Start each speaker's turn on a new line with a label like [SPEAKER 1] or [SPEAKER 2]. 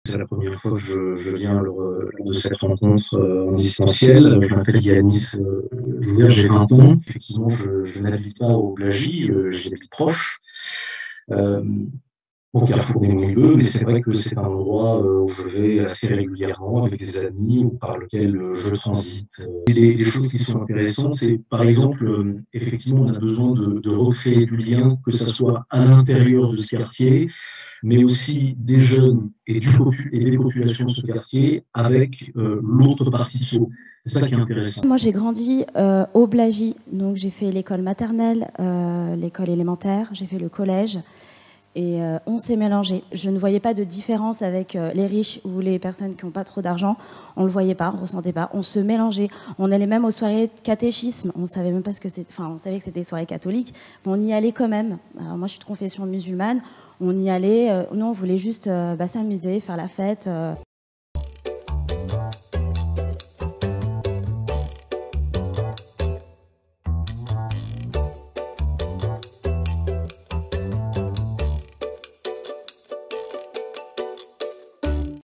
[SPEAKER 1] c'est la première fois que je viens lors de cette rencontre en distanciel. Je m'appelle Yanis Jouver, j'ai 20 ans. Effectivement, je n'habite pas au Blagy, j'habite proche, euh, au carrefour des Moulineaux, mais c'est vrai que c'est un endroit où je vais assez régulièrement avec des amis ou par lequel je transite. Et les choses qui sont intéressantes, c'est par exemple, effectivement, on a besoin de recréer du lien, que ce soit à l'intérieur de ce quartier, mais aussi des jeunes et des populations de ce quartier avec l'autre partie de Sceaux. C'est ça qui est intéressant.
[SPEAKER 2] Moi, j'ai grandi au Blagy, donc j'ai fait l'école maternelle, l'école élémentaire, j'ai fait le collège, et on s'est mélangés. Je ne voyais pas de différence avec les riches ou les personnes qui n'ont pas trop d'argent. On ne le voyait pas, on ne ressentait pas. On se mélangeait. On allait même aux soirées de catéchisme. On savait même pas ce que c'était. Enfin, on savait que c'était des soirées catholiques, mais on y allait quand même. Alors, moi, je suis de confession musulmane. On y allait. Nous, on voulait juste s'amuser, faire la fête.